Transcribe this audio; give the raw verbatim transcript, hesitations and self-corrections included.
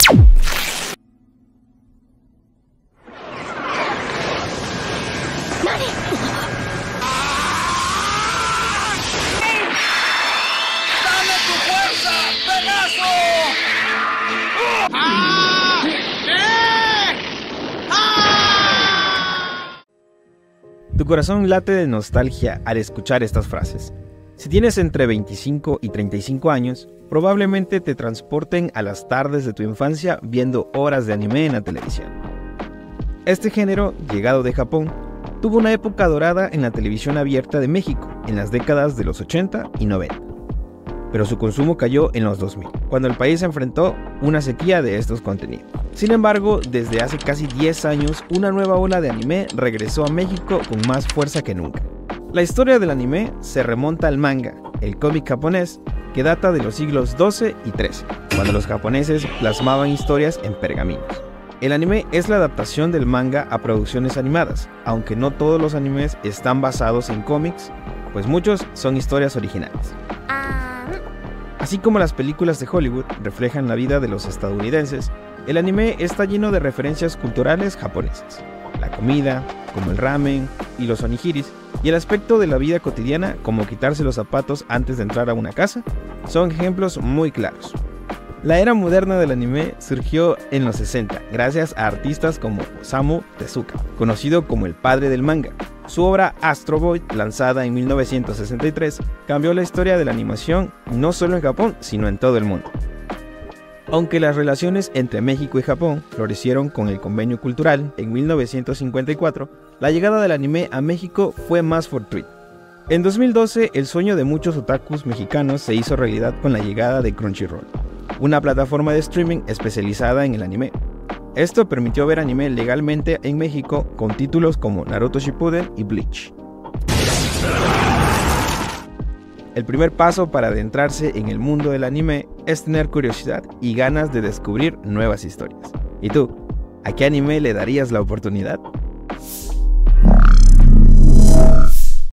Tu corazón late de nostalgia al escuchar estas frases. Si tienes entre veinticinco y treinta y cinco años, probablemente te transporten a las tardes de tu infancia viendo horas de anime en la televisión. Este género, llegado de Japón, tuvo una época dorada en la televisión abierta de México en las décadas de los ochenta y noventa. Pero su consumo cayó en los dos mil, cuando el país enfrentó una sequía de estos contenidos. Sin embargo, desde hace casi diez años, una nueva ola de anime regresó a México con más fuerza que nunca. La historia del anime se remonta al manga, el cómic japonés, que data de los siglos doce y trece, cuando los japoneses plasmaban historias en pergaminos. El anime es la adaptación del manga a producciones animadas, aunque no todos los animes están basados en cómics, pues muchos son historias originales. Así como las películas de Hollywood reflejan la vida de los estadounidenses, el anime está lleno de referencias culturales japonesas. La comida, como el ramen y los onigiris, y el aspecto de la vida cotidiana, como quitarse los zapatos antes de entrar a una casa, son ejemplos muy claros. La era moderna del anime surgió en los sesenta, gracias a artistas como Osamu Tezuka, conocido como el padre del manga. Su obra Astro Boy, lanzada en mil novecientos sesenta y tres, cambió la historia de la animación no solo en Japón, sino en todo el mundo. Aunque las relaciones entre México y Japón florecieron con el Convenio Cultural en mil novecientos cincuenta y cuatro, la llegada del anime a México fue más fortuita. En dos mil doce, el sueño de muchos otakus mexicanos se hizo realidad con la llegada de Crunchyroll, una plataforma de streaming especializada en el anime. Esto permitió ver anime legalmente en México con títulos como Naruto Shippuden y Bleach. El primer paso para adentrarse en el mundo del anime es tener curiosidad y ganas de descubrir nuevas historias. ¿Y tú? ¿A qué anime le darías la oportunidad?